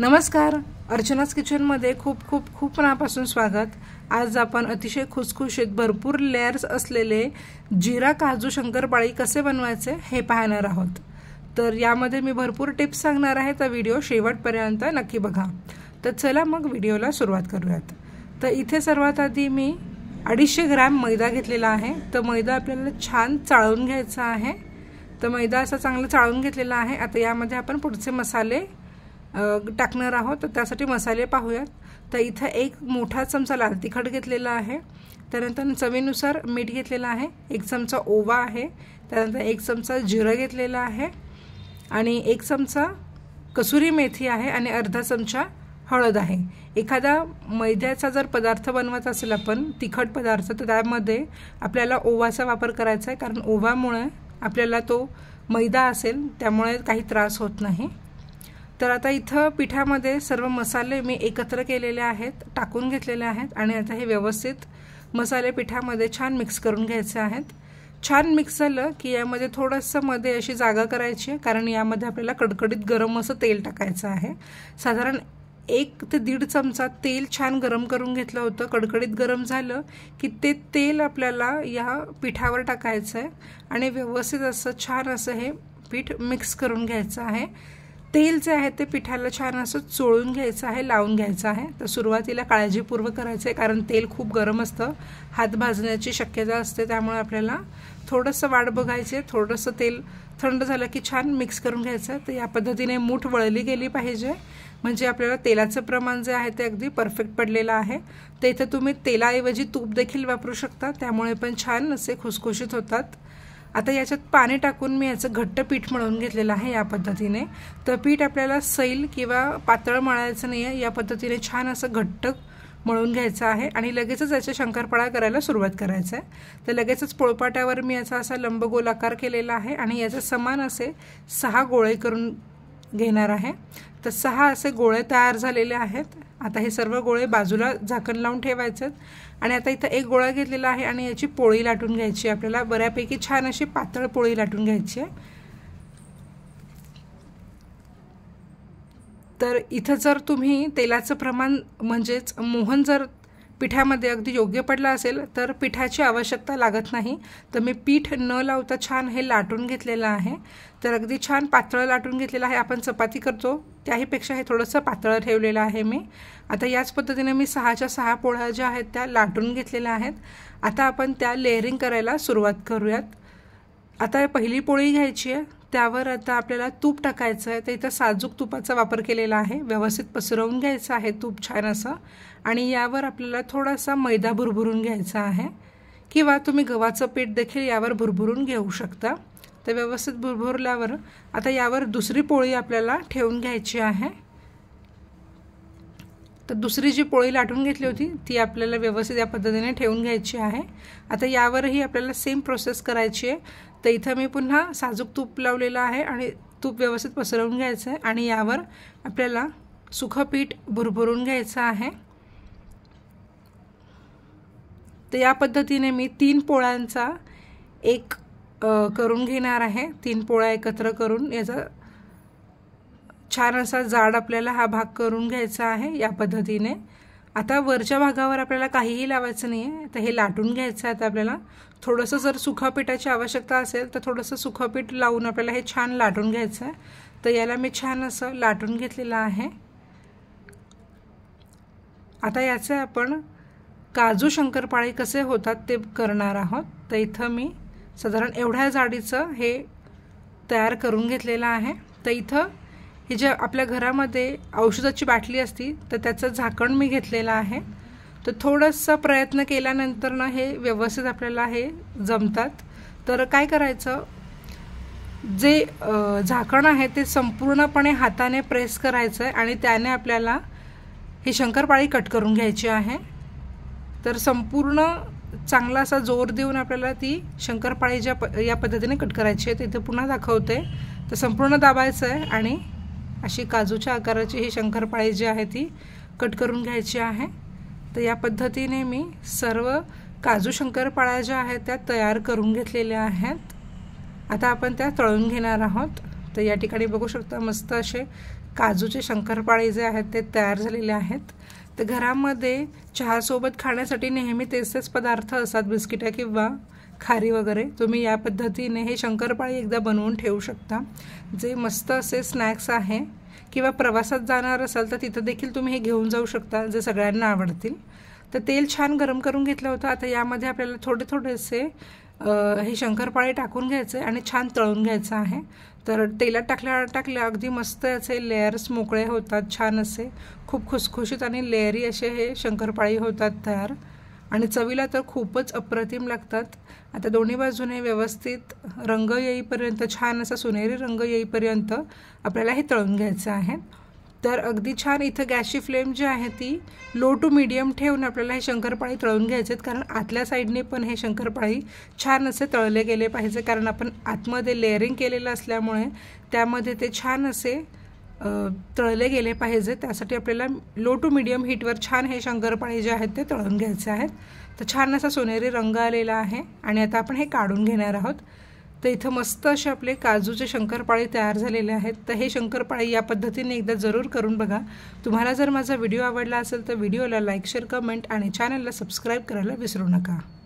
नमस्कार, अर्चनास किचनमध्ये खूप खूप खूप मनापासून स्वागत। आज आपण अतिशय खुसखुशीत भरपूर लेयर्स असलेले जिरा काजू शंकरपाळी कसे बनवायचे हे पाहणार आहोत। तर यामध्ये मी भरपूर टिप्स सांगणार आहे, तर व्हिडिओ शेवटपर्यंत नक्की बघा। तर चला मग व्हिडिओला सुरुवात करूयात। तर इथे सर्वात आधी मी 250 ग्रॅम मैदा घेतलेला आहे। तर मैदा आपल्याला छान चाळून घ्यायचा आहे। तर मैदा असा चांगला चाळून घेतलेला आहे। आता यामध्ये आपण पुढचे मसाले टाकणार आहोत। तर त्यासाठी मसाले पाहूयात। तर इथे एक मोठा चमचा लाल तिखट घेतलेला आहे, त्यानंतर चवीनुसार मीठ घेतलेला आहे, 1 चमचा ओवा आहे, त्यानंतर 1 चमचा जिरं घेतलेला आहे आणि 1 चमचा कसुरी मेथी आहे आणि अर्धा चमचा हळद आहे। एखादा मैद्याचा जर पदार्थ बनवत असेल आपण तिखट पदार्थ, तर त्यामध्ये आपल्याला ओवाचा वापर करायचा आहे, कारण ओव्यामुळे आपल्याला तो मैदा असेल त्यामुळे काही त्रास होत नाही। तर आता इथं पिठामध्ये सर्व मसाले मी एकत्र केलेले आहेत, टाकून घेतलेले आहेत आणि आता हे व्यवस्थित मसाले पिठामध्ये छान मिक्स करून घ्यायचे आहेत। छान मिक्स झालं की यामध्ये थोडंसं मध्ये अशी जागा करायची आहे, कारण यामध्ये आपल्याला कडकडीत गरम असं तेल टाकायचं आहे। साधारण 1 ते 1.5 चमचा तेल छान गरम करून घेतलं होतं। कडकडीत गरम झालं की ते तेल आपल्याला या पिठावर टाकायचं आहे आणि व्यवस्थित असं छान असं हे पीठ मिक्स करून घ्यायचं आहे। तेल जे आहे ते पिठाला छान असं चोळून घ्यायचं आहे, लावून घ्यायचं आहे। तर सुरुवातीला काळजीपूर्वक करायचं आहे, कारण तेल खूप गरम असतं, हात भाजण्याची शक्यता असते, त्यामुळे आपल्याला थोडंसं वाट बघायचे। थोडंसं तेल थंड झालं की छान मिक्स करून घ्यायचं। तर या पद्धतीने मूठ वळली गेली पाहिजे, म्हणजे आपल्याला तेलाचं प्रमाण जे आहे ते अगदी परफेक्ट पडलेलं आहे। तर इथे तुम्ही तेलाऐवजी तूप देखील वापरू शकता, त्यामुळे पण छान असे खुसखुशीत होतात। आता याच्यात पाणी टाकून मी याचं घट्ट पीठ मळून घेतलेलं आहे या पद्धतीने। तर पीठ आपल्याला सैल किंवा पातळ मळायचं नाही आहे, या पद्धतीने छान असं घट्ट मळून घ्यायचं आहे आणि लगेचच याच्या शंकरपाळ्या करायला सुरुवात करायचं आहे। तर लगेचच पोळपाट्यावर मी याचा असा लंबगोलाकार केलेला आहे आणि याचे समान असे 6 गोळे करून घेणार आहे। तर 6 असे गोळे तयार झालेले आहेत। आता हे सर्व गोळे बाजूला झाकण लावून ठेवायचे आणि आता इथं एक गोळा घेतलेला आहे आणि याची पोळी लाटून घ्यायची। आपल्याला बऱ्यापैकी छान अशी पातळ पोळी लाटून घ्यायची आहे। तर इथं जर तुम्ही तेलाचं प्रमाण म्हणजेच मोहन जर पिठामध्ये अगदी योग्य पडला असेल तर पिठाची आवश्यकता लागत नाही। तर मी पीठ न लावता छान हे लाटून घेतलेलं आहे। तर अगदी छान पातळ लाटून घेतलेलं आहे। आपण चपाती करतो त्याहीपेक्षा हे थोडंसं पातळ ठेवलेलं आहे मी। आता याच पद्धतीने मी 6च्या 6 पोळ्या ज्या आहेत त्या लाटून घेतलेल्या आहेत। आता आपण त्या लेअरिंग करायला सुरुवात करूयात। आता पहिली पोळी घ्यायची आहे, त्यावर आता आपल्याला तूप टाकायचं आहे। तर इथं साजूक तुपाचा वापर केलेला आहे, व्यवस्थित पसरवून घ्यायचं आहे तूप छान असं आणि यावर आपल्याला थोडासा मैदा भुरभुरून घ्यायचा आहे, किंवा तुम्ही गव्हाचं पीठ देखील यावर भुरभुरून घेऊ शकता। तर व्यवस्थित भुरभुरल्यावर आता यावर दुसरी पोळी आपल्याला ठेवून घ्यायची आहे। तर दुसरी जी पोळी लाटून घेतली होती ती आपल्याला व्यवस्थित या पद्धतीने ठेवून घ्यायची आहे। आता यावरही आपल्याला सेम प्रोसेस करायची आहे। तर इथं मी पुन्हा साजूक तूप लावलेलं आहे आणि तूप व्यवस्थित पसरवून घ्यायचं आहे आणि यावर आपल्याला सुखं पीठ भुरभुरून घ्यायचं आहे। तर या पद्धतीने मी 3 पोळ्यांचा एक करून घेणार आहे। 3 पोळ्या एकत्र करून याचा छान असा जाड आपल्याला हा भाग करून घ्यायचा आहे या पद्धतीने। आता वरच्या भागावर आपल्याला काहीही लावायचं नाही आहे। तर हे लाटून घ्यायचं आहे। आता आपल्याला थोडंसं जर सुखा पिठाची आवश्यकता असेल तर थोडंसं सुखं पीठ लावून आपल्याला हे छान लाटून घ्यायचं आहे। तर याला मी छान असं लाटून घेतलेलं आहे। आता याचं आपण काजू शंकरपाळी कसे होतात ते करणार आहोत। तर इथं मी साधारण एवढ्या जाडीचं हे तयार करून घेतलेलं आहे। तर इथं हे जे आपल्या घरामध्ये औषधाची बाटली असती तर त्याचं झाकण मी घेतलेलं आहे। तर थोडंसं प्रयत्न केल्यानंतर ना हे व्यवस्थित आपल्याला हे जमतात। तर काय करायचं, जे झाकण आहे ते संपूर्णपणे हाताने प्रेस करायचं आहे आणि त्याने आपल्याला ही शंकरपाळी कट करून घ्यायची आहे। तर संपूर्ण चांगला असा जोर देऊन आपल्याला ती शंकरपाळी या पद्धतीने कट करायची आहे। तिथे पुन्हा दाखवते। तर संपूर्ण दाबायचं आहे आणि अशी काजूच्या आकाराची ही शंकरपाळी जी आहे ती कट करून घ्यायची आहे। तर या पद्धतीने मी सर्व काजू शंकरपाळ्या ज्या आहेत त्या तयार करून घेतलेल्या आहेत। आता आपण त्या तळून घेणार आहोत। तर या ठिकाणी बघू शकता मस्त असे काजूचे शंकरपाळे जे आहेत ते तयार झालेले आहेत। तर घरामध्ये चहासोबत खाण्यासाठी नेहमी तेच पदार्थ असतात, बिस्किटं किंवा खारी वगैरे। तुम्ही या पद्धतीने हे शंकरपाळे एकदा बनवून ठेवू शकता, जे मस्त असे स्नॅक्स आहे। किंवा प्रवासात जाणार असाल तर तिथं देखील तुम्ही हे घेऊन जाऊ शकता, जे सगळ्यांना आवडतील। तर तेल छान गरम करून घेतलं होतं। आता यामध्ये आपल्याला थोडेसे हे शंकरपाळे टाकून घ्यायचे आणि छान तळून घ्यायचं आहे। तर तेलात टाकल्या अगदी मस्त याचे लेयर्स मोकळे होतात, छान असे खूप खुसखुशीत आणि लेयरी असे हे शंकरपाळे होतात तयार, आणि चवीला तर खूपच अप्रतिम लागतात। आता दोन्ही बाजूने व्यवस्थित रंग येईपर्यंत, छान असा सुनेरी रंग येईपर्यंत आपल्याला हे तळून घ्यायचं आहे। तर अगदी छान इथं गॅसची फ्लेम जी आहे ती लो टू मीडियम ठेवून आपल्याला हे शंकरपाळे तळून घ्यायचे आहेत, कारण आतल्या साईडने पण हे शंकरपाळे छान असे तळले गेले पाहिजे, कारण आपण आतमध्ये लेअरिंग केलेलं असल्यामुळे त्यामध्ये ते छान असे तळले गेले पाहिजे। त्यासाठी आपल्याला लो टू मीडियम हीटवर छान हे शंकरपाळे जे आहेत ते तळून घ्यायचे आहेत। तर छान असा सोनेरी रंग आलेला आहे आणि आता आपण हे काढून घेणार आहोत। तर इथं मस्त असे आपले काजूचे शंकरपाळे तयार झालेले आहेत। तर हे शंकरपाळे या पद्धतीने एकदा जरूर करून बघा। तुम्हाला जर माझा व्हिडिओ आवडला असेल तर व्हिडिओला लाईक, शेअर, कमेंट आणि चॅनलला सबस्क्राईब करायला विसरू नका।